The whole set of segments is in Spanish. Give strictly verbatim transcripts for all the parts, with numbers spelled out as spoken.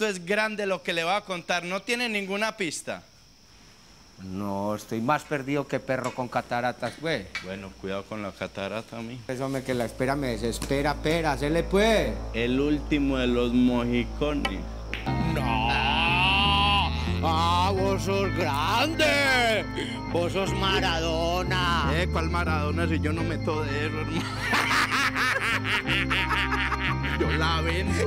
esto es grande lo que le voy a contar. ¿No tiene ninguna pista? No, estoy más perdido que perro con cataratas, güey. Bueno, cuidado con la catarata, a mí. Eso me que la espera me desespera, pera, se le puede. El último de los mojicones. ¡No! ¡Ah, vos sos grande! ¡Vos sos Maradona! Eh, ¿cuál Maradona si yo no meto de eso, hermano? Yo la vendo.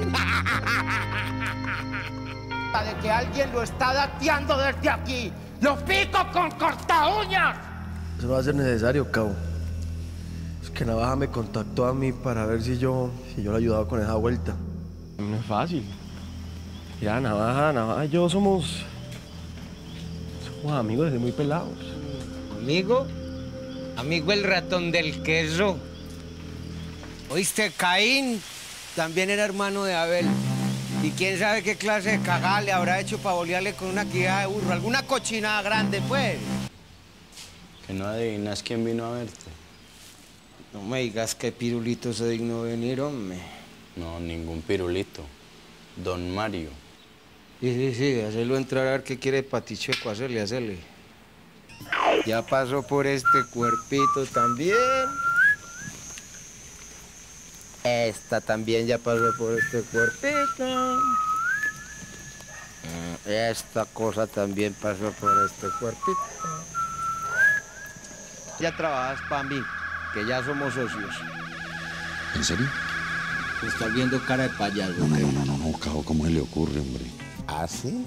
De que alguien lo está dateando desde aquí. ¡Lo pico con corta uñas! Eso no va a ser necesario, cabo. Es que Navaja me contactó a mí para ver si yo, si yo le ayudaba con esa vuelta. No es fácil. Ya, Navaja, Navaja y yo somos... Somos amigos desde muy pelados. ¿Amigo? Amigo el ratón del queso. ¿Oíste? Caín también era hermano de Abel. Y quién sabe qué clase de cagada le habrá hecho para bolearle con una quijada de burro. Alguna cochinada grande, pues. Que no adivinas quién vino a verte. No me digas que Pirulito se dignó venir, hombre. No, ningún pirulito. Don Mario. Sí, sí, sí, hacerlo entrar a ver qué quiere Paticheco, hacerle, hacerle. Ya pasó por este cuerpito también. Esta también ya pasó por este cuerpito. Esta cosa también pasó por este cuerpito. Ya trabajas para mí, que ya somos socios. ¿En serio? Te estás viendo cara de payaso. No, no, no, no, no, cabo, ¿cómo se le ocurre, hombre? ¿Ah, sí?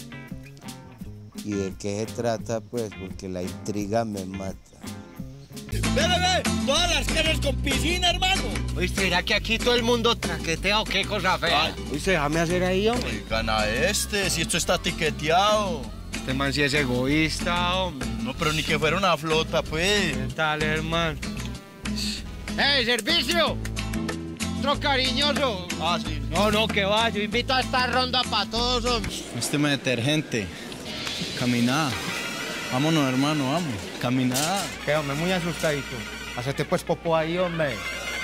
¿Y de qué se trata, pues? Porque la intriga me mata. ¡Ve, ve, ve! ¡Todas las casas con piscina, hermano! Oíste, ¿será que aquí todo el mundo traquetea o qué cosa fea? Oíste, déjame hacer ahí, hombre. Gana este, si esto está tiqueteado. Este man sí es egoísta, hombre. No, pero ni que fuera una flota, pues. ¿Qué tal, hermano? ¡Hey, servicio! Otro cariñoso. Ah, sí. No, no, que va. Yo invito a esta ronda para todos, hombre. Este me detergente. Caminá. Vámonos, hermano, vamos. Caminá. ¿Qué, hombre? Muy asustadito. Hacete pues popo ahí, hombre.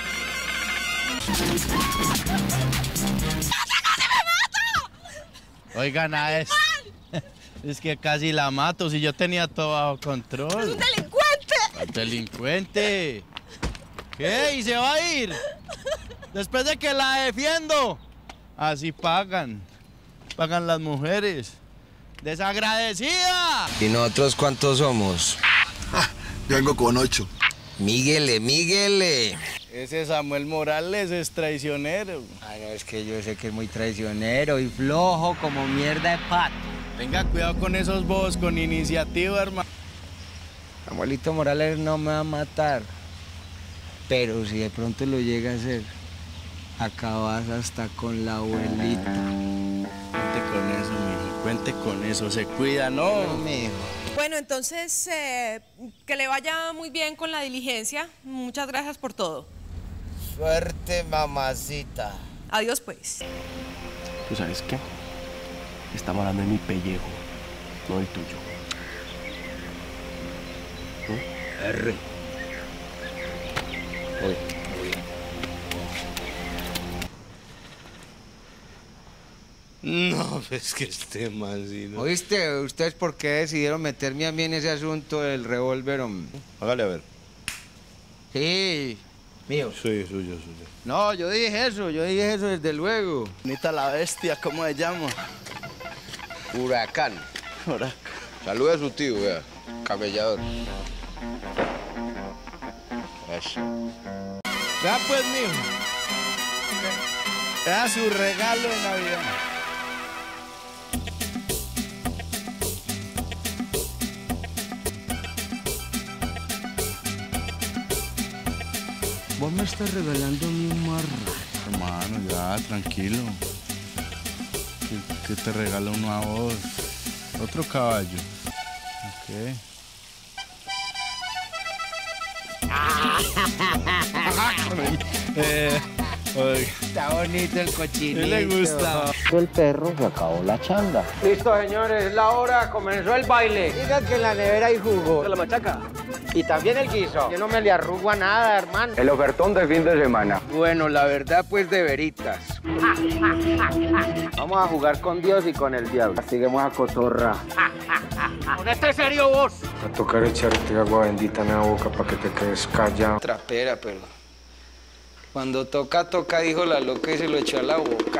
Oigan, a es... es que casi la mato, si yo tenía todo bajo control. ¡Es un delincuente! ¿El delincuente? ¿Qué? ¿Y se va a ir? Después de que la defiendo. Así pagan. Pagan las mujeres. ¡Desagradecida! ¿Y nosotros cuántos somos? Ah, yo vengo con ocho. Míguele, míguele. Ese Samuel Morales es traicionero. Ay, no, es que yo sé que es muy traicionero y flojo como mierda de pato. Tenga cuidado con esos bobos con iniciativa, hermano. Samuelito Morales no me va a matar. Pero si de pronto lo llega a hacer, acabas hasta con la abuelita. Cuente con eso, mijo. Cuente con eso. Se cuida, ¿no? No, mijo. Bueno, entonces, eh, que le vaya muy bien con la diligencia. Muchas gracias por todo. Suerte, mamacita. Adiós, pues. ¿Tú sabes qué? Estamos hablando de mi pellejo, no el tuyo. ¿Mm? R. Oye. No, pues que este man, sí, no. ¿Oíste? ¿Ustedes por qué decidieron meterme a mí en ese asunto del revólver, hombre? Hágale a ver. Sí, mío. Sí, suyo, suyo. No, yo dije eso, yo dije eso desde luego. Bonita la bestia, ¿cómo se llama? Huracán. Huracán. Saluda a su tío, vea. Camellador. Eso. Vea pues, mijo. Vea su regalo de Navidad. Vos me estás regalando mi marra. Hermano, ya, tranquilo. Que, que te regala uno a vos. Otro caballo. Ok. eh, Ay, Está bonito el cochinito. ¿qué le gusta? El perro se acabó la changa. Listo, señores, es la hora, comenzó el baile. Digan que en la nevera hay jugo. ¿De la machaca? Y también el guiso. Yo no me le arrugo a nada, hermano. El ofertón de fin de semana. Bueno, la verdad, pues de veritas. Vamos a jugar con Dios y con el diablo. Siguemos a cotorra. ¿Con este serio vos? A tocar echarte agua bendita en la boca para que te quedes callado. Trapera, pero... Cuando toca, toca, dijo la loca y se lo echó a la boca.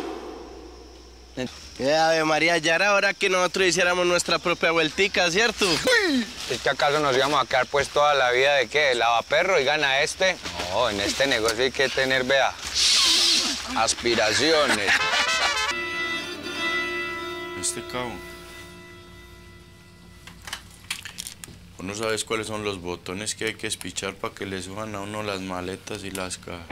Eh, Ave María, ya era hora que nosotros hiciéramos nuestra propia vueltica, ¿cierto? ¿Es que acaso nos íbamos a quedar pues toda la vida de qué? ¿De lavaperro y gana este? No, en este negocio hay que tener, vea, aspiraciones. Este cabo. ¿Vos no sabes cuáles son los botones que hay que espichar para que le suban a uno las maletas y las cajas?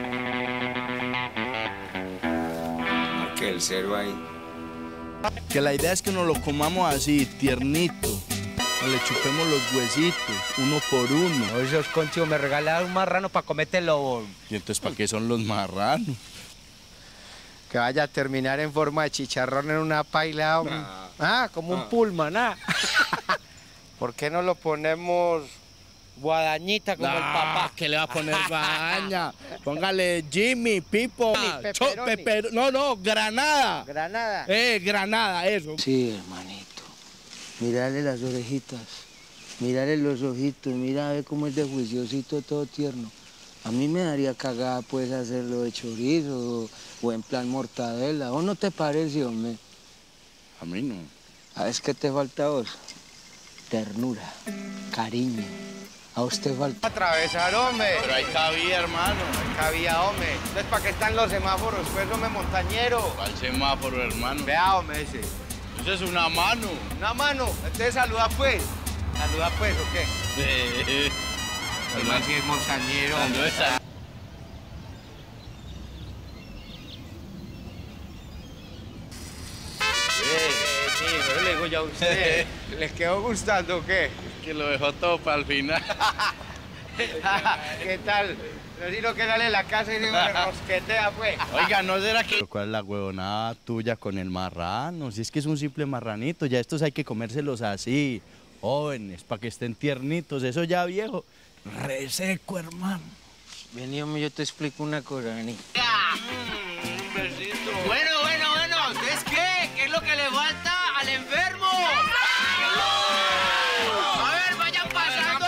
Que el cero ahí. Que la idea es que nos lo comamos así, tiernito. O le chupemos los huesitos, uno por uno. Oye, esos conchos me regalaron un marrano para comértelo. ¿Y entonces para qué son los marranos? Que vaya a terminar en forma de chicharrón en una paila. Nah. Ah, como un pullman, ¿ah? ¿Por qué no lo ponemos guadañita como nah, el papá? ¿Qué le va a poner guadaña? Póngale Jimmy, Pipo, Cho, peper, no, no, Granada. Granada. Eh, Granada, eso. Sí, hermanito. Mírale las orejitas, mírale los ojitos, mira a ver cómo es de juiciosito, todo tierno. A mí me daría cagada, pues, hacerlo de chorizo o, o en plan mortadela. ¿O no te parece, hombre? A mí no. ¿Sabes qué te falta a vos? Ternura, cariño. A usted falta... Atravesar, hombre. Pero hay cabía, hermano. Hay cabía, hombre. Entonces, ¿para qué están los semáforos? Pues, hombre, montañero. ¿Cuál semáforo, hermano? Vea, hombre, ese. Eso es una mano. Una mano. Entonces, saluda, pues. Saluda, pues, ¿o qué? Eh, El man sí es montañero. Saluda. Sí, le digo ya a usted. ¿Les quedó gustando o qué? Que lo dejó todo para el final. ¿Qué tal? No sino que sale de la casa y se me rosquetea, pues. Oiga, ¿no será que...? ¿Cuál es la huevonada tuya con el marrano? Si es que es un simple marranito, ya estos hay que comérselos así, jóvenes, para que estén tiernitos. Eso ya viejo, reseco, hermano. Vení, hombre, yo te explico una cosa, vení. Un besito. Bueno, bueno, bueno. ¿Entonces qué? ¿Qué es lo que le falta al enfermo? A ver, vayan pasando.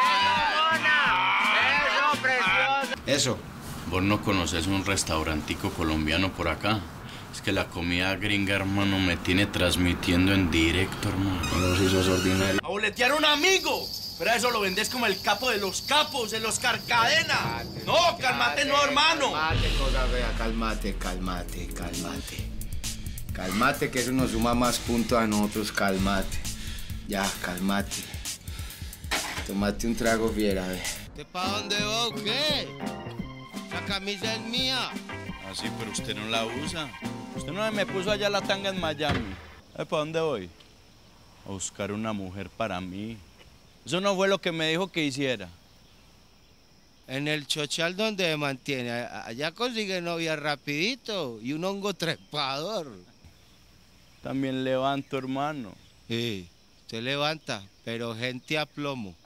Eso, precioso. Eso. ¿Vos no conoces un restaurantico colombiano por acá? Es que la comida gringa, hermano, me tiene transmitiendo en directo, hermano. No, si sos ordinario. ¡A boletear a un amigo! Pero eso lo vendes como el capo de los capos, de los carcadena. No, cálmate, no, hermano. Cálmate, cosa fea, cálmate, cálmate, cálmate. Cálmate, que eso nos suma más puntos a nosotros, cálmate. Ya, cálmate. Tómate un trago, fiera, ve. ¿Usted para dónde va o qué? Esa camisa es mía. Ah, sí, pero usted no la usa. Usted no me puso allá la tanga en Miami. ¿Sabe para dónde voy? A buscar una mujer para mí. Eso no fue lo que me dijo que hiciera. En el chochal donde me mantiene, allá consigue novia rapidito y un hongo trepador. También levanto, hermano. Sí, se levanta, pero gente a plomo.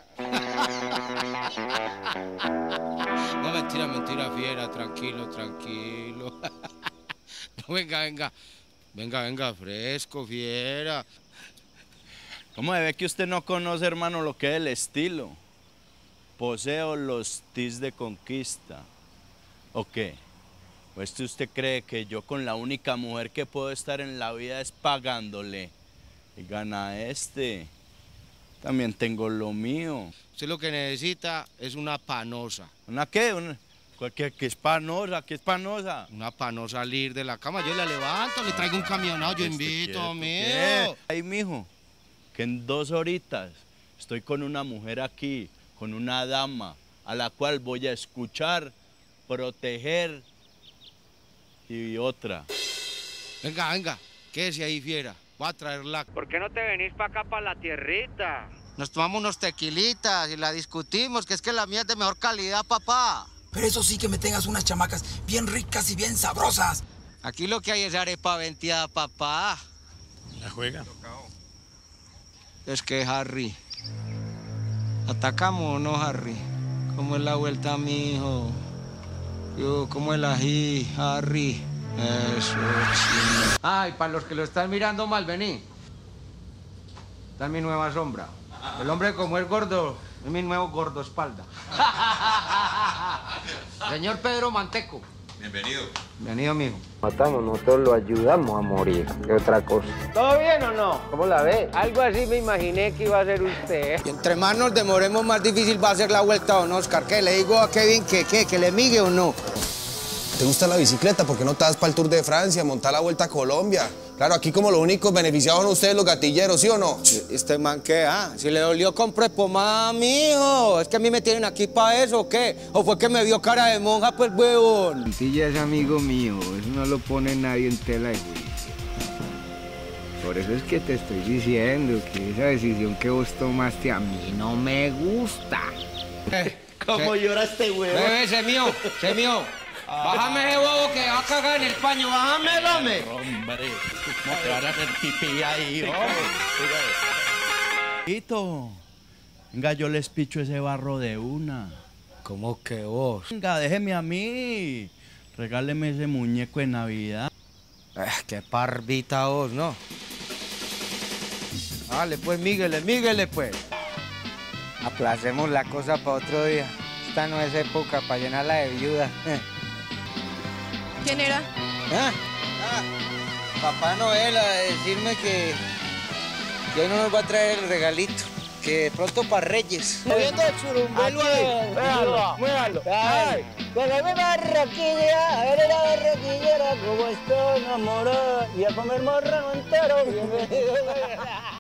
No, mentira, mentira, fiera, tranquilo, tranquilo. No, venga, venga, venga, venga, fresco, fiera. ¿Cómo se ve que usted no conoce, hermano, lo que es el estilo? Poseo los tis de conquista. ¿O qué? ¿O este usted cree que yo con la única mujer que puedo estar en la vida es pagándole? Y gana este. También tengo lo mío. Usted lo que necesita es una panosa. ¿Una qué? Una, ¿qué, qué es panosa? ¿Qué es panosa? Una panosa salir de la cama. Yo la levanto, le traigo un camionado, yo invito, mío. Ay, mijo, que en dos horitas estoy con una mujer aquí, con una dama, a la cual voy a escuchar, proteger y otra. Venga, venga, quédese ahí, fiera. Voy a traerla. ¿Por qué no te venís para acá, para la tierrita? Nos tomamos unos tequilitas y la discutimos, que es que la mía es de mejor calidad, papá. Pero eso sí, que me tengas unas chamacas bien ricas y bien sabrosas. Aquí lo que hay es arepa venteada, papá. ¿La juega? Es que, Harry, ¿atacamos o no, Harry? ¿Cómo es la vuelta, mijo? Yo, ¿cómo es la ají, Harry? Eso, sí. Ay, para los que lo están mirando mal, vení. Esta es mi nueva sombra. El hombre como es gordo, es mi nuevo gordo espalda. Señor Pedro Manteco. Bienvenido. Bienvenido, mijo. Matamos, nosotros lo ayudamos a morir. ¿Qué otra cosa? ¿Todo bien o no? ¿Cómo la ve? Algo así me imaginé que iba a ser usted. Y entre más nos demoremos, más difícil va a ser la vuelta, don Oscar. ¿Qué? ¿Le digo a Kevin que qué? ¿Que le migue o no? ¿Te gusta la bicicleta? ¿Por qué no te das para el Tour de Francia, montar la Vuelta a Colombia? Claro, aquí como los únicos beneficiados son ustedes los gatilleros, ¿sí o no? ¿Este man qué? Ah, si le dolió, compre pomada, mijo. Es que a mí me tienen aquí para eso, ¿o qué? ¿O fue que me vio cara de monja, pues, huevón? Sí, ya es amigo mío, eso no lo pone nadie en tela de juicio. Por eso es que te estoy diciendo que esa decisión que vos tomaste a mí no me gusta. ¿Cómo llora este huevo? Bebé, se mío, se mío. Bájame ese huevo que va a cagar en el paño, bájame, dame. Hombre, ¿cómo te van a hacer pipí ahí, hombre? Hito, venga, yo les picho ese barro de una. ¿Cómo que vos? Venga, déjeme a mí. Regáleme ese muñeco de Navidad. Eh, qué parvita vos, ¿no? Dale, pues, míguele, míguele, pues. Aplacemos la cosa para otro día. Esta no es época para llenarla de viuda. ¿Quién era? ¿Ah? Ah, Papá Noel a decirme que, que hoy no nos va a traer el regalito, que de pronto para Reyes. Moviendo el churumbelo ahí. Muévalo, muévalo. Ay, con la misma barraquilla, a ver la barraquillera como está enamorada y a comer morrano entero. Bienvenido.